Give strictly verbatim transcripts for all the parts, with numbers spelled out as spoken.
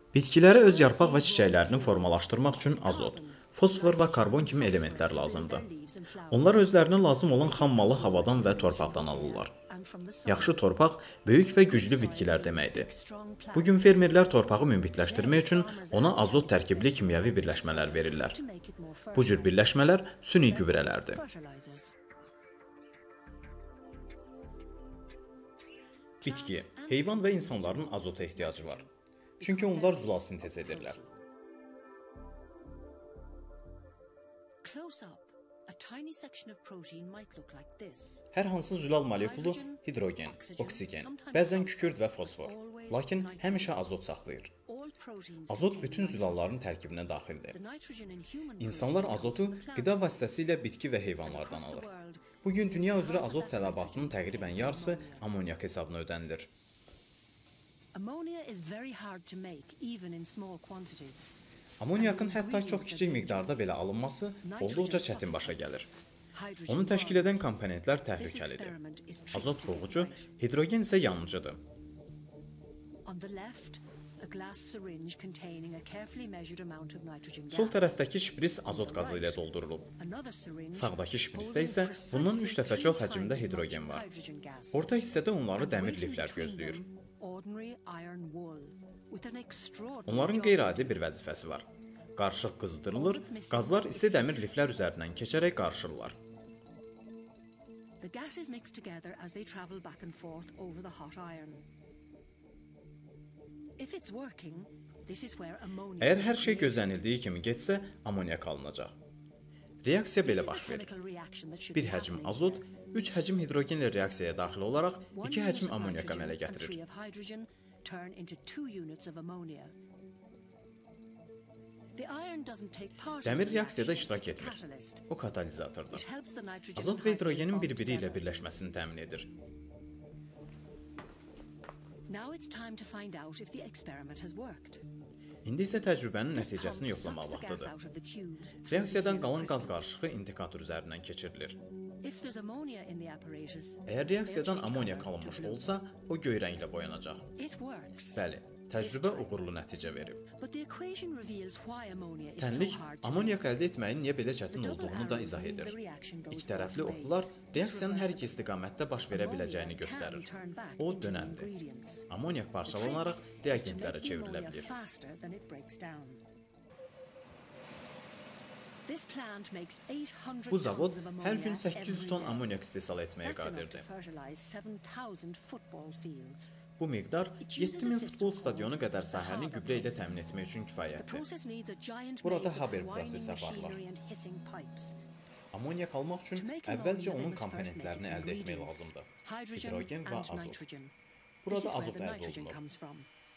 Bitkilərə öz yarpaq və çiçəklərini formalaşdırmaq üçün azot, fosfor və karbon kimi elementlər lazımdır. Onlar özlərinə lazım olan xam malı havadan və torpaqdan alırlar. Yaxşı torpaq böyük və güclü bitkilər deməkdir. Bu gün fermerlər torpağı münbitləşdirmək üçün ona azot tərkibli kimyəvi birləşmələr verirlər. Bu cür birləşmələr süni gübrələrdir. Bitki, heyvan və insanların azota ehtiyacı var. Çünki onlar zülal sintez edirlər. Hər hansı zülal molekulu hidrogen, oksigen, bəzən kükürt və fosfor, lakin həmişə azot saxlayır. Azot bütün zülalların tərkibinə daxildir. İnsanlar azotu qida vasitəsilə bitki və heyvanlardan alır. Bugün dünya üzrə azot tələbatının təqribən yarısı amonyak hesabına ödənilir. Amonyakın hətta çox kiçik miqdarda belə alınması olduqca çətin başa gəlir. Onu təşkil edən komponentlər təhlükəlidir. Azot boğucu, hidrogen isə yanıcıdır. Sol tərəfdəki şpris azot qazı ilə doldurulub. Sağdakı şprisdə isə bundan üç dəfə çox həcmdə hidrogen var. Orta hissədə onları dəmir liflər gözləyir. Onların qeyri-adi bir vəzifəsi var. Qarışıq qızdırılır, qazlar isti dəmir liflər üzərindən keçərək qarışırlar. Əgər hər şey gözlənildiyi kimi getsə, amonyak alınacaq. Reaksiya belə baş verir. Bir həcm azot, üç həcm hidrogenlə reaksiyaya daxil olaraq iki həcm amonyak əmələ gətirir. Dəmir reaksiyada iştirak etmir. O katalizatordur. Azot və hidrogenin bir-biri ilə birləşməsini təmin edir. İndi isə təcrübənin nəticəsini yoxlamaq vaxtıdır. Reaksiyadan qalan qaz qarışığı indikator üzərindən keçirilir. Əgər reaksiyadan amonyak alınmış olsa, o göy rənglə boyanacaq. Bəli, təcrübə uğurlu nəticə verib. Tənlik amonyak əldə etməyin niyə belə çətin olduğunu da izah edir. İki tərəfli oxlar reaksiyanın hər iki istiqamətdə baş verə biləcəyini göstərir. O dönəmdir. Amonyak parçalanaraq reagentlərə çevrilə bilir. Bu zavod hər gün səkkiz yüz ton amonyak istehsal etməyə qadirdir. Bu miqdar yeddi min futbol stadionu qədər sahəni gübrə ilə təmin etmək üçün kifayətdir. Burada Haber prosesi aparılır. Amonyak almaq üçün əvvəlcə onun komponentlərini əldə etmək lazımdır. Hidrogen və azot. Burada azot əldə olunur.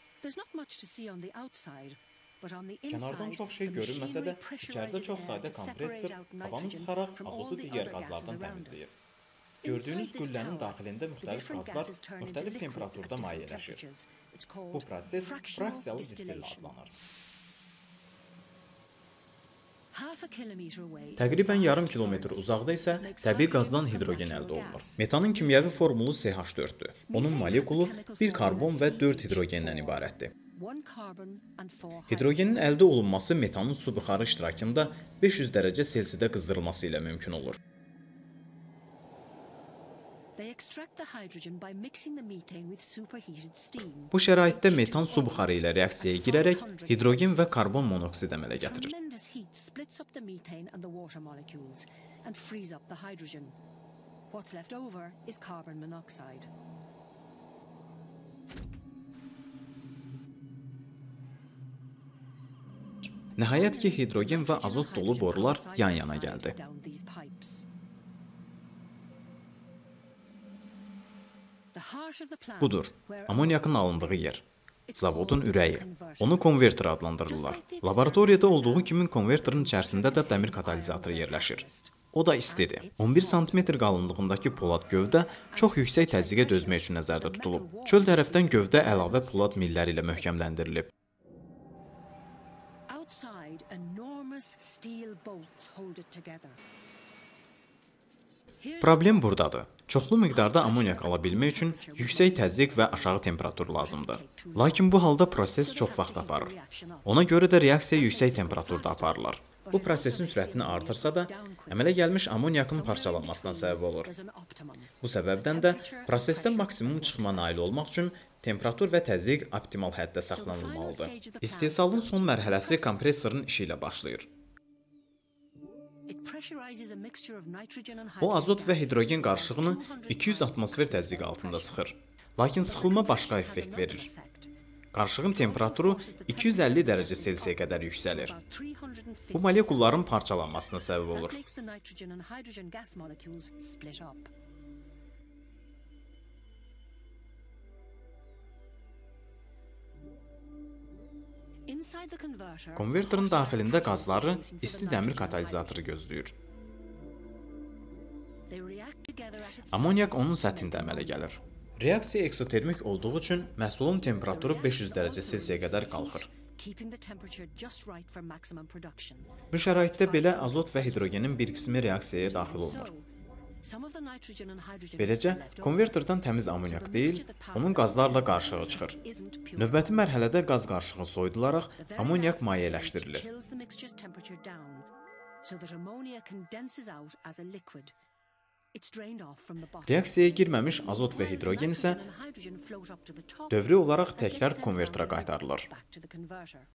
Kənardan çox şey görünməsə də, içəridə çox sayda kompresor havanı sıxaraq azotu digər qazlardan təmizləyir. Gördüyünüz qüllənin daxilində müxtəlif qazlar müxtəlif temperaturda mayeləşir. Bu proses fraksiyalı distillə adlanır. Təqribən yarım kilometr uzaqda isə təbii qazdan hidrogen əldə olunur. Metanın kimyəvi formulu C H dörddür. Onun molekulu bir karbon və dörd hidrogendən ibarətdir. Hidrogenin əldə olunması metanın su buxarı iştirakında beş yüz dərəcə Selsidə qızdırılması ilə mümkün olur. Bu şəraitdə metan su buxarı ilə reaksiyaya girərək hidrogen və karbon monoksid əmələ gətirir. Nəhayət ki, hidrogen və azot dolu borular yan-yana gəldi. Budur, amonyakın alındığı yer. Zavodun ürəyi. Onu konverter adlandırırlar. Laboratoriyada olduğu kimi konverterin içərisində də dəmir katalizatoru yerləşir. O da istidir. on bir santimetr qalınlığındakı polad gövdə çox yüksək təzyiqə dözmək üçün nəzərdə tutulub. Çöl tərəfdən gövdə əlavə polad milləri ilə möhkəmləndirilib. Problem buradadır. Çoxlu miqdarda amonyak ala bilmək üçün yüksək təzyiq və aşağı temperatur lazımdır. Lakin bu halda proses çox vaxt aparır. Ona görə də reaksiya yüksək temperaturda aparılır. Bu prosesin sürətini artırsa da, əmələ gəlmiş amonyakın parçalanmasına səbəb olur. Bu səbəbdən də prosesdə maksimum çıxma nail olmaq üçün temperatur və təzyiq optimal həddə saxlanılmalıdır. İstehsalın son mərhələsi kompresorun işi ilə başlayır. O azot və hidrogen qarışığını iki yüz atmosfer təzyiq altında sıxır. Lakin sıxılma başqa effekt verir. Qarışığın temperaturu iki yüz əlli dərəcə Selsiyə qədər yüksəlir. Bu molekulların parçalanmasına səbəb olur. Konverterin daxilində qazları isti dəmir katalizatoru gözləyir. Amonyak onun səthində əmələ gəlir. Reaksiya eksotermik olduğu üçün məhsulun temperaturu beş yüz dərəcə Selsiyə qədər qalxır. Bu şəraitdə belə azot və hidrogenin bir qismi reaksiyaya daxil olmur. Beləcə, konverterdən təmiz amonyak deyil, onun qazlarla qarışığı çıxır. Növbəti mərhələdə qaz qarışığı soyudularaq amonyak mayeləşdirilir. Reaksiyaya girməmiş azot və hidrogen isə dövri olaraq təkrar konverterə qaytarılır.